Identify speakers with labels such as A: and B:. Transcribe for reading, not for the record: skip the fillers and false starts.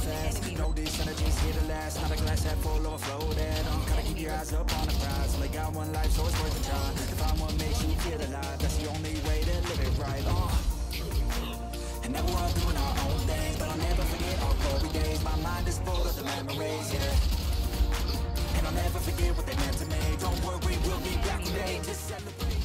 A: fast. Know this energy's here to last. Not a glass half full overflowing. Gotta keep your eyes up on the prize. Only got one life, so it's worth a try. To find what makes you feel alive, that's the only way to live it right. And now we're all doing our own things, but I'll never forget our glory days. My mind is full of the memories, yeah. And I'll never forget what they meant to me. Don't worry, we'll be back today to celebrate.